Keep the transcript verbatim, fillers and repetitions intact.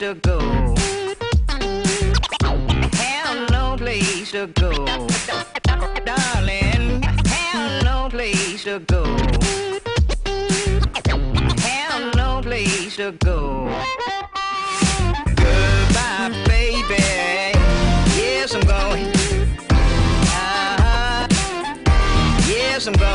to go. Have no place to go. Darling, have no place to go. Have no place to go. Goodbye, baby. Yes, I'm going. Uh-huh. Yes, I'm going.